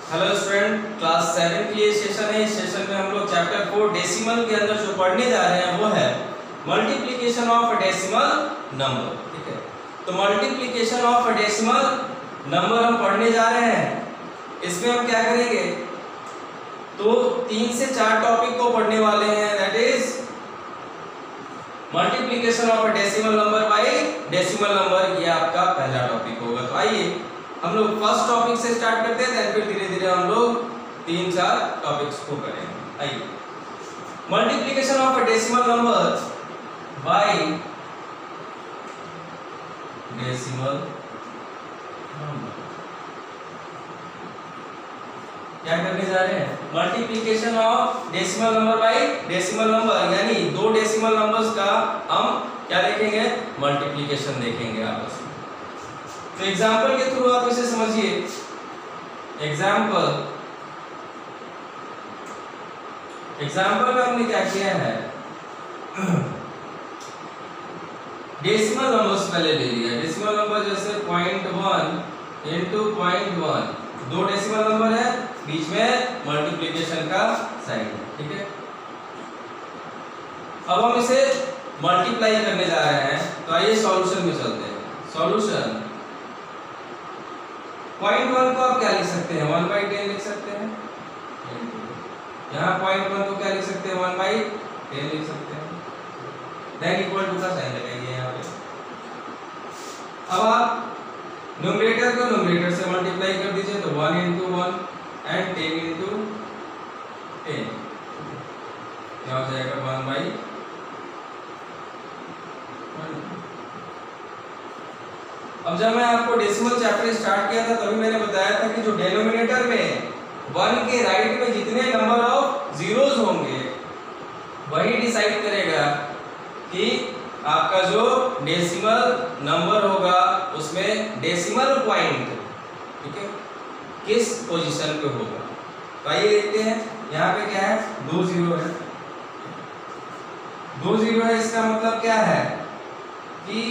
Hello student, class 7 की ये session है। इस सेशन में हम लोग चैप्टर 4 डेसिमल के अंदर जो पढ़ने जा रहे हैं वो है मल्टीप्लिकेशन ऑफ डेसिमल नंबर। ठीक है, तो मल्टीप्लिकेशन ऑफ डेसिमल नंबर हम पढ़ने जा रहे हैं। इसमें हम क्या करेंगे, तो 3 से 4 टॉपिक को पढ़ने वाले हैं। That is multiplication of decimal number by decimal number, ये आपका पहला टॉपिक होगा। तो आइए हम लोग फर्स्ट टॉपिक से स्टार्ट करते हैं, देन फिर धीरे धीरे हम लोग 3-4 टॉपिक्स को करेंगे। आइए, multiplication of decimal number by decimal number. क्या करने जा रहे हैं, multiplication of decimal number by decimal number, यानी दो डेसिमल नंबर्स का हम क्या देखेंगे, मल्टीप्लिकेशन देखेंगे आपस में। तो एग्जाम्पल के थ्रू आप इसे समझिए। एग्जाम्पल में हमने क्या किया है, डेसिमल नंबर्स पहले ले लिया। डेसिमल नंबर जैसे 0.1 into 0.1, दो डेसिमल नंबर है, बीच में मल्टीप्लिकेशन का साइन। ठीक है, अब हम इसे मल्टीप्लाई करने जा रहे हैं। तो आइए सॉल्यूशन में चलते हैं। सॉल्यूशन 0.1 को आप क्या लिख सकते हैं, 1/10 लिख सकते हैं। यहाँ 0.1 को क्या लिख सकते हैं, 1/10 लिख सकते हैं। देन इक्वल टू का साइन लगाइए यहाँ पे। अब आप न्यूमरेटर को न्यूमरेटर से मल्टीप्लाई कर दीजिए, तो 1 into 1 एंड 10 into 10 क्या हो जाएगा, 1/1। अब जब मैं आपको डेसिमल चैप्टर स्टार्ट किया था तभी मैंने बताया था कि जो डेनोमिनेटर में 1 के राइट में जितने नंबर ऑफ जीरोस होंगे वही डिसाइड करेगा कि आपका जो डेसिमल नंबर होगा उसमें डेसिमल पॉइंट, ठीक है, किस पोजीशन पे होगा। तो आइए देखते हैं, यहाँ पे क्या है, 2 जीरो है। 2 जीरो है, इसका मतलब क्या है कि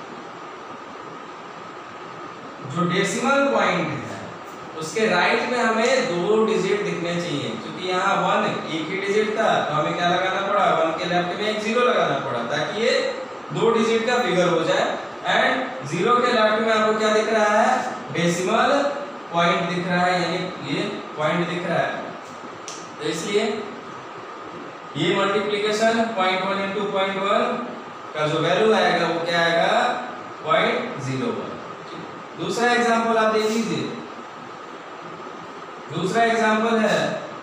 जो डेसिमल पॉइंट है उसके राइट में हमें 2 डिजिट दिखने चाहिए। क्योंकि यहाँ 1 एक ही डिजिट था तो हमें क्या लगाना पड़ा, 1 के लेफ्ट में एक 0 लगाना पड़ा ताकि ये 2 डिजिट का फिगर हो जाए। एंड 0 के लेफ्ट में आपको क्या दिख रहा है, डेसिमल पॉइंट दिख रहा है, यानी ये पॉइंट दिख रहा है। तो इसलिए ये मल्टीप्लिकेशन 0.1 into 0.1 का जो वैल्यू आएगा वो क्या आएगा, 0.01। दूसरा एग्जांपल आप देख लीजिए। दूसरा एग्जांपल है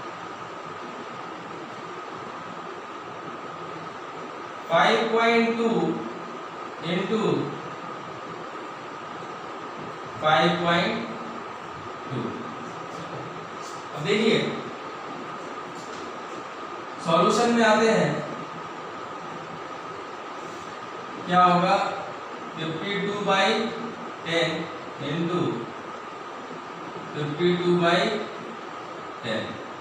5.2 into 5.2। अब देखिए सॉल्यूशन में आते हैं, क्या होगा, 52/10 into 52/10।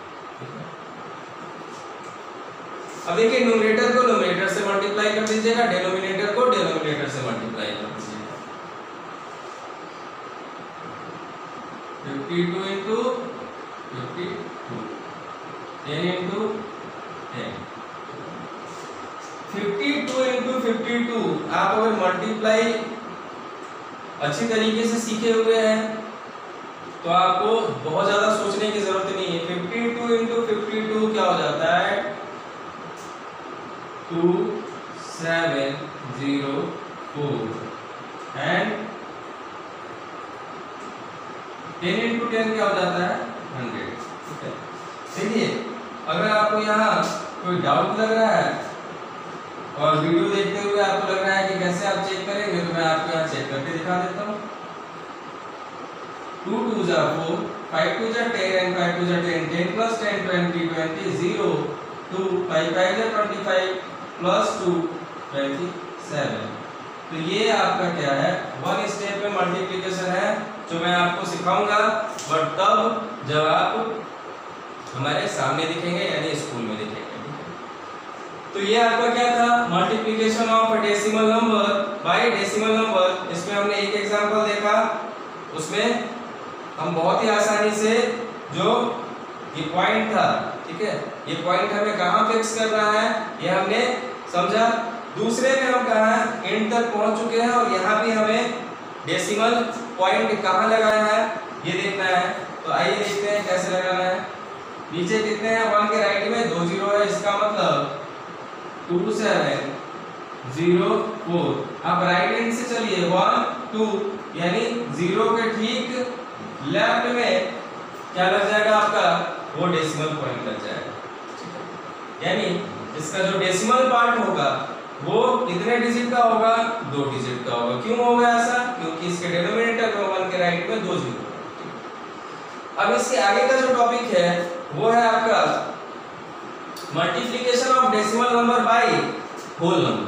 अब देखिए न्यूमरेटर को न्यूमरेटर से मल्टीप्लाई कर दीजिएगा, डिनोमिनेटर को डिनोमिनेटर से मल्टीप्लाई कर दीजिएगा। 52 into 52, 10 into 10। 52 into 52 आप अगर मल्टीप्लाई अच्छी तरीके से सीखे हुए हैं तो आपको बहुत ज्यादा सोचने की जरूरत नहीं है। 52 into 52 क्या हो जाता है, 2704 एंड 10 into 10 क्या हो जाता है, 100। ठीक है, देखिए अगर आपको यहाँ कोई डाउट लग रहा है और वीडियो देखते हुए आपको लग रहा है कि कैसे आप चेक करेंगे, तो मैं आपको यहाँ चेक करके दिखा देता हूँ। 2 2s are 4, 5 2s are 10 and 5 2s are 10, 10 plus 10 20 20 0 2 5 5s are 25 plus 2 27। तो ये आपका क्या है, 1 स्टेप में मल्टीप्लिकेशन है जो मैं आपको सिखाऊंगा, बट तब जब आप हमारे सामने दिखेंगे, यानी स्कूल में दिखेंगे। तो ये आपका क्या था, multiplication of decimal number by decimal number. इसमें हमने एक एग्जांपल देखा, उसमें हम बहुत ही आसानी से जो ये पॉइंट था, ठीक है, ये पॉइंट हमें कहाँ फिक्स कर रहा है ये हमने समझा। दूसरे में हम कहाँ एंड तक पहुंच चुके हैं और यहाँ भी हमें डेसिमल पॉइंट कहाँ लगाना है ये देखना है। तो आइए देखते हैं कैसे लगाना है। नीचे कितने हैं, 1 के राइट में 2 जीरो है, इसका मतलब 2704। अब राइट हैंड से चलिए 1 2 यानी 0 के ठीक लेफ्ट में क्या लग जाएगा आपका, वो डेसिमल पॉइंट लग जाएगा। यानी इसका जो डेसिमल पार्ट होगा वो कितने डिजिट का होगा, 2 डिजिट का होगा। क्यों होगा ऐसा, क्योंकि इसके डिनोमिनेटर में 1 के राइट में 2 जीरो। अब इसके आगे का जो टॉपिक है वो है आपका multiplication of decimal number by whole number.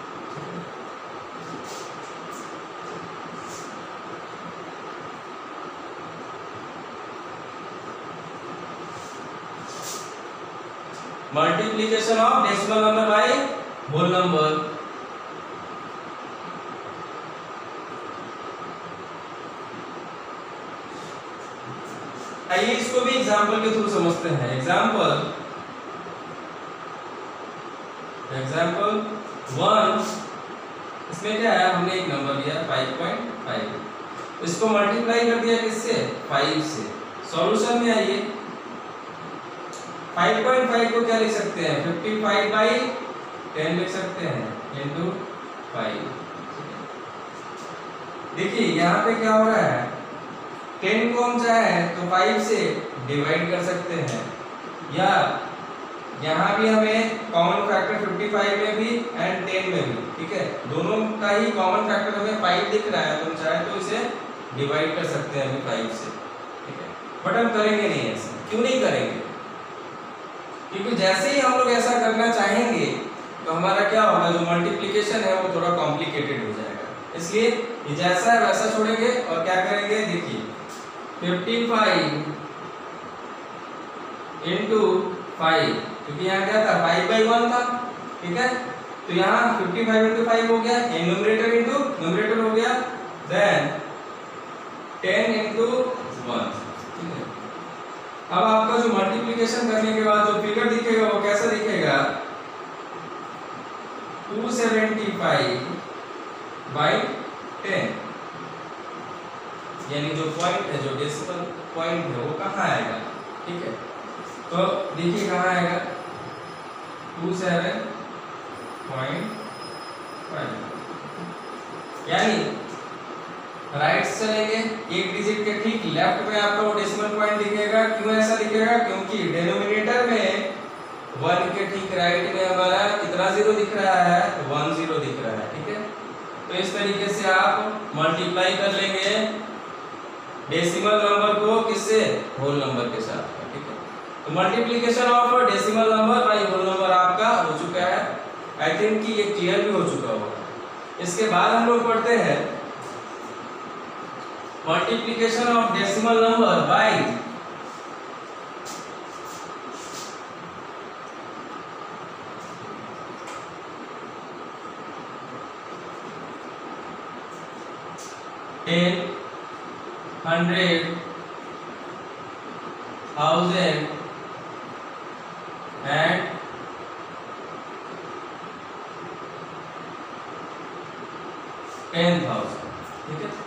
Multiplication of decimal number by whole number. आइए इसको भी एग्जांपल के थ्रू समझते हैं। एग्जांपल 1, इसमें क्या है, हमने एक नंबर लिया 5.5, इसको मल्टीप्लाई कर दिया किससे, 5 से। सॉल्यूशन में आइए 5.5 को क्या लिख सकते हैं, 55/10 लिख सकते हैं इंटू 5। देखिए यहाँ पे क्या हो रहा है, 10 को हम चाहे तो 5 से डिवाइड कर सकते हैं, या यहाँ भी हमें कॉमन फैक्टर 55 में भी एंड 10 में भी, ठीक है, दोनों का ही कॉमन फैक्टर हमें 5 दिख रहा है, तो हम चाहे तो इसे डिवाइड कर सकते हैं अभी 5 से, ठीक है। बट हम करेंगे नहीं ऐसा। क्यों नहीं करेंगे, क्योंकि जैसे ही हम लोग ऐसा करना चाहेंगे तो हमारा क्या होगा, जो मल्टीप्लिकेशन है वो थोड़ा कॉम्प्लिकेटेड हो जाएगा। इसलिए ये जैसा है वैसा छोड़ेंगे और क्या करेंगे, देखिए 55 इंटू 5, क्योंकि यहाँ क्या था 5/1 था, ठीक है, तो यहाँ 55 इंटू 5 हो गया, ये न्यूमरेटर इंटू न्यूमरेटर हो गया, देन 10 इंटू 1, ठीक है। अब आपका जो मल्टीप्लिकेशन करने के बाद जो फिगर दिखेगा वो कैसा दिखेगा, 275/10, यानी जो पॉइंट है, जो डेसिमल पॉइंट है वो कहाँ आएगा, ठीक है। तो देखिए कहाँ आएगा, 27.5, यानी राइट से चलेंगे, एक डिजिट के ठीक लेफ्ट में आपको वो डेसिमल पॉइंट दिखेगा। क्यों ऐसा दिखेगा, क्योंकि डिनोमिनेटर में 1 के ठीक राइट में हमारा कितना जीरो दिख रहा है, 1 जीरो दिख रहा है, ठीक है। तो इस तरीके से आप मल्टीप्लाई कर लेंगे डेसिमल नंबर को किससे, होल नंबर के साथ, ठीक है। तो multiplication of decimal number by whole number आपका हो चुका है। आई थिंक कि ये क्लियर भी हो चुका होगा। इसके बाद हम लोग पढ़ते हैं multiplication of decimal number by ten, 100, 1000 and 10,000, ठीक है।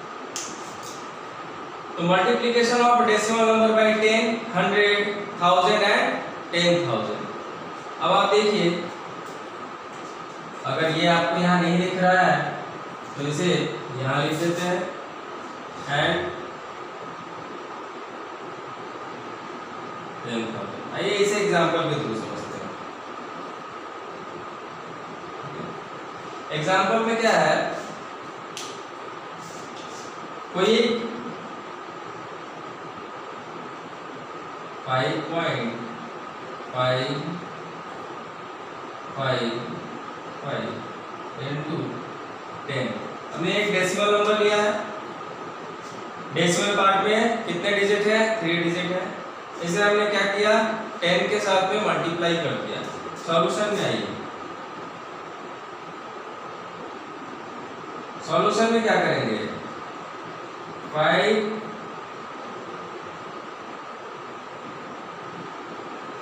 तो multiplication of decimal number by 10, 100, 1000 and 10,000। अब आप देखिए, अगर ये आपको यहाँ नहीं दिख रहा है तो इसे यहाँ लिख देते हैं एंड 10,000। आइए इसे एग्जांपल के थ्रू समझते हैं। एग्जांपल में क्या है, कोई 5.55 into 10, हमने एक डेसिमल नंबर लिया है। डेसिमल पार्ट में कितने डिजिट है, 3 डिजिट है। इसे हमने क्या किया, 10 के साथ में मल्टीप्लाई कर दिया। सॉल्यूशन में आइए, सॉल्यूशन में क्या करेंगे, 5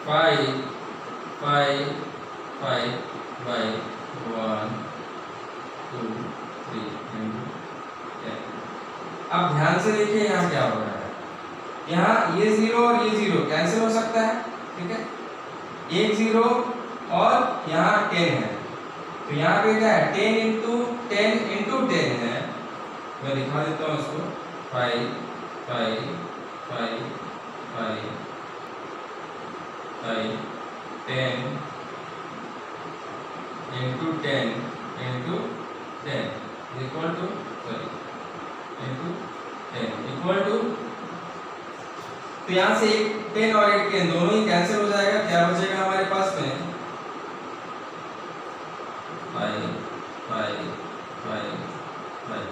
5 5 5 by 1 2 3 into 10। अब ध्यान से देखिए यहाँ क्या हो रहा है, यहाँ ये 0 और ये 0 कैंसिल हो सकता है, ठीक है, एक 0 और यहाँ 10 है, तो यहाँ पे क्या है 10 इंटू 10 है, मैं दिखा देता हूँ इसको, 5 5 5 5 5 10 into 10 into 10 equal to into 10 equal to, तो यहाँ से एक 10 और एक 10 दोनों ही कैंसिल हो जाएगा, क्या बचेगा हमारे पास में 5 5 5 5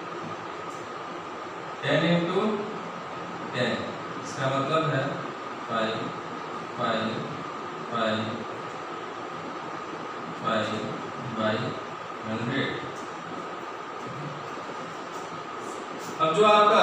10 इंटू 10, इसका मतलब है 5 5 5 5 by 100। अब जो आपका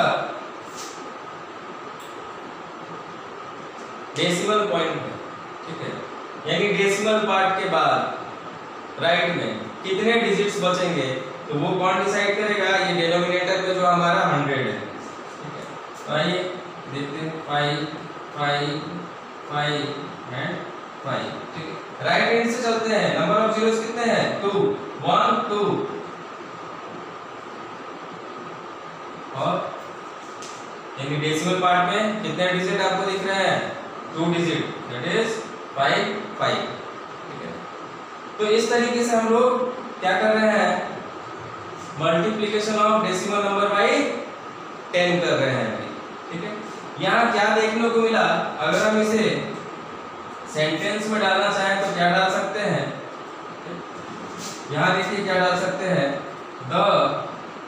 डेसिमल पॉइंट है, ठीक है, यानी डेसिमल पार्ट के बाद राइट में कितने डिजिट्स बचेंगे, तो वो कौन डिसाइड करेगा, ये डिनोमिनेटर पे जो हमारा 100 है, ठीक है। तो आइए देखते हैं 5 5 5 एंड 5, ठीक है, राइट हैंड से चलते हैं, नंबर ऑफ जीरोस कितने हैं 2 1 2, और यानी डेसिमल पार्ट में कितने डिजिट आपको दिख रहे हैं 2 डिजिट, दैट इज 5 5, ठीक है। तो इस तरीके से हम लोग क्या कर रहे हैं, multiplication of decimal number by 10 कर रहे हैं अभी, ठीक है। यहाँ क्या देखने को मिला, अगर हम इसे सेंटेंस में डालना चाहें तो क्या डाल सकते हैं, यहाँ देखिए क्या डाल सकते हैं, the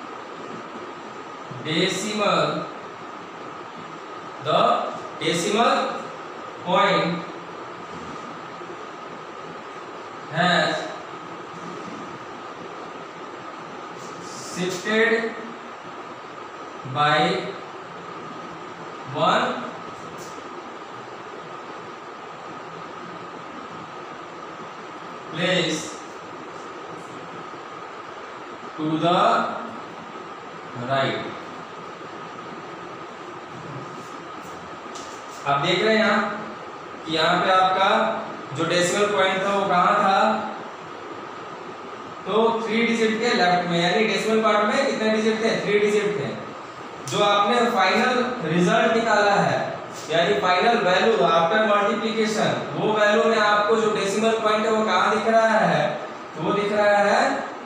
decimal point has shifted by 1 place to the right। आप देख रहे हैं यहाँ कि यहाँ पे आपका जो डेसिमल पॉइंट था वो कहाँ था, तो 3 डिजिट के लेफ्ट में, यानी डेसिमल पार्ट में कितने डिजिट थे 3 डिजिट थे। जो आपने फाइनल रिजल्ट निकाला है, यानी फाइनल वैल्यू आफ्टर मल्टीप्लिकेशन, वो वैल्यू में आपको जो डेसिमल पॉइंट है वो कहाँ दिख रहा है, तो वो दिख रहा है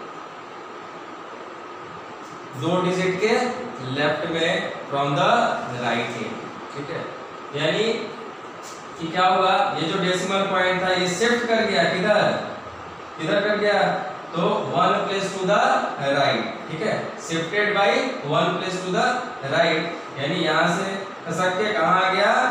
2 डिजिट के लेफ्ट में फ्रॉम द राइट हैंड, ठीक है। यानी कि क्या होगा, ये जो डेसिमल पॉइंट था ये शिफ्ट कर गया किधर कर गया, तो 1 प्लेस टू द राइट, ठीक है, shifted by 1 place to the right, यानी यहां से खसक के कहां आ गया,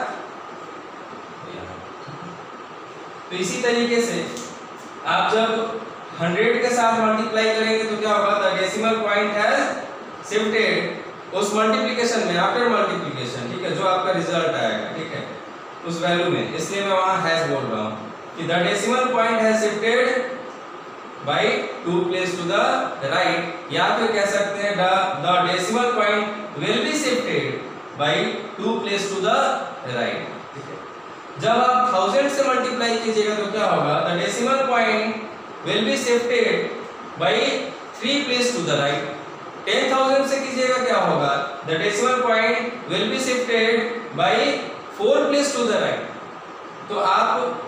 तो इसी तरीके से आप जब 100 के साथ मल्टीप्लाई करेंगे तो क्या होगा, the decimal point has shifted उस मल्टीप्लिकेशन में, आफ्टर मल्टीप्लिकेशन, ठीक है, जो आपका रिजल्ट आएगा, ठीक है, उस वैल्यू में, इसलिए मैं वहां हैज बोल रहा हूं कि the decimal point has shifted by 2 place to the right, या फिर कह सकते हैं the decimal point will be shifted by 2 place to the right, ठीक है। जब आप 1000 से मल्टीप्लाई कीजिएगा तो क्या होगा, the decimal point will be shifted by 3 place to the right. 10,000 से कीजिएगा क्या होगा, the decimal point will be shifted by 4 place to the right. तो आप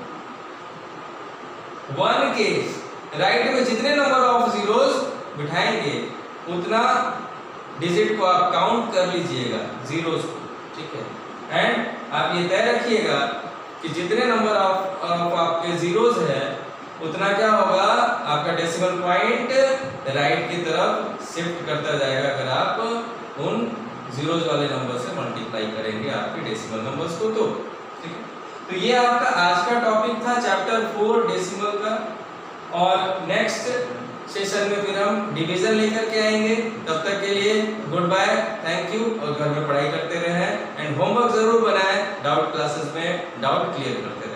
1 के राइट में जितने नंबर ऑफ जीरोस बिठाएंगे उतना डिजिट को आप काउंट कर लीजिएगा जीरोस को, ठीक है। एंड आप ये तय रखिएगा कि जितने नंबर ऑफ आपके जीरोस है उतना क्या होगा, आपका डेसिमल पॉइंट राइट की तरफ शिफ्ट करता जाएगा, अगर आप उन जीरोस वाले नंबर से मल्टीप्लाई करेंगे आपके डेसिमल नंबर्स को, तो ठीक है। तो ये आपका आज का टॉपिक था चैप्टर 4 डेसिमल का, और नेक्स्ट सेशन में फिर हम डिवीजन लेकर के आएंगे। तब तक के लिए गुड बाय, थैंक यू, और घर में पढ़ाई करते रहें एंड होमवर्क जरूर बनाएं, डाउट क्लासेस में डाउट क्लियर करते रहें।